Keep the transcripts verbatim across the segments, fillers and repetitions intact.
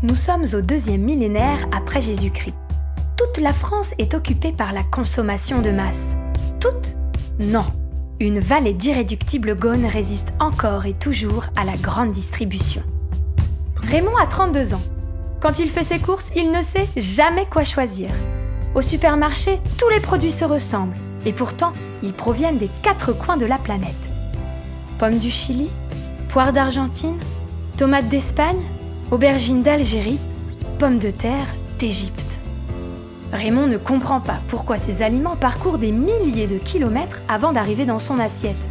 Nous sommes au deuxième millénaire après Jésus-Christ. Toute la France est occupée par la consommation de masse. Toute? Non. Une vallée d'irréductibles gones résiste encore et toujours à la grande distribution. Raymond a trente-deux ans. Quand il fait ses courses, il ne sait jamais quoi choisir. Au supermarché, tous les produits se ressemblent, et pourtant, ils proviennent des quatre coins de la planète. Pommes du Chili, poires d'Argentine, tomates d'Espagne, aubergines d'Algérie, pommes de terre d'Égypte. Raymond ne comprend pas pourquoi ces aliments parcourent des milliers de kilomètres avant d'arriver dans son assiette.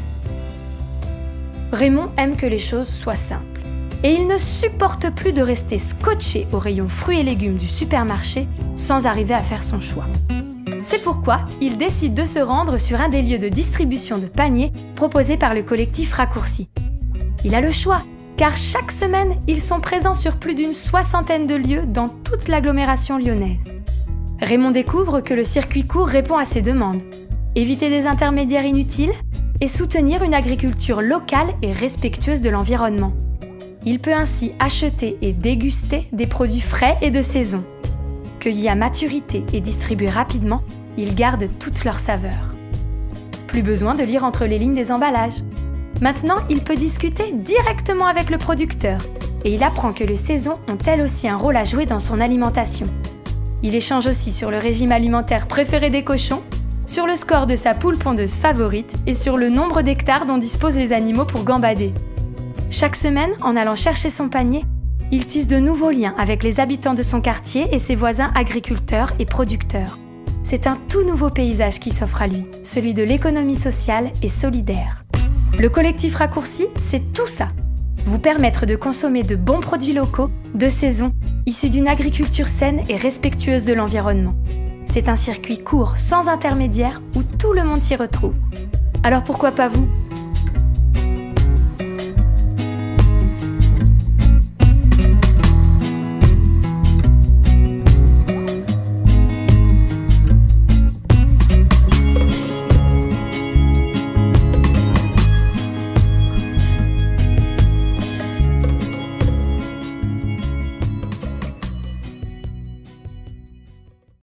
Raymond aime que les choses soient simples. Et il ne supporte plus de rester scotché au rayon fruits et légumes du supermarché sans arriver à faire son choix. C'est pourquoi il décide de se rendre sur un des lieux de distribution de paniers proposés par le collectif Raccourci. Il a le choix, car chaque semaine, ils sont présents sur plus d'une soixantaine de lieux dans toute l'agglomération lyonnaise. Raymond découvre que le circuit court répond à ses demandes. Éviter des intermédiaires inutiles et soutenir une agriculture locale et respectueuse de l'environnement. Il peut ainsi acheter et déguster des produits frais et de saison. Cueillis à maturité et distribués rapidement, ils gardent toute leur saveur. Plus besoin de lire entre les lignes des emballages. Maintenant, il peut discuter directement avec le producteur et il apprend que les saisons ont elles aussi un rôle à jouer dans son alimentation. Il échange aussi sur le régime alimentaire préféré des cochons, sur le score de sa poule pondeuse favorite et sur le nombre d'hectares dont disposent les animaux pour gambader. Chaque semaine, en allant chercher son panier, il tisse de nouveaux liens avec les habitants de son quartier et ses voisins agriculteurs et producteurs. C'est un tout nouveau paysage qui s'offre à lui, celui de l'économie sociale et solidaire. Le collectif Raccourci, c'est tout ça. Vous permettre de consommer de bons produits locaux, de saison, issus d'une agriculture saine et respectueuse de l'environnement. C'est un circuit court, sans intermédiaire, où tout le monde s'y retrouve. Alors pourquoi pas vous ?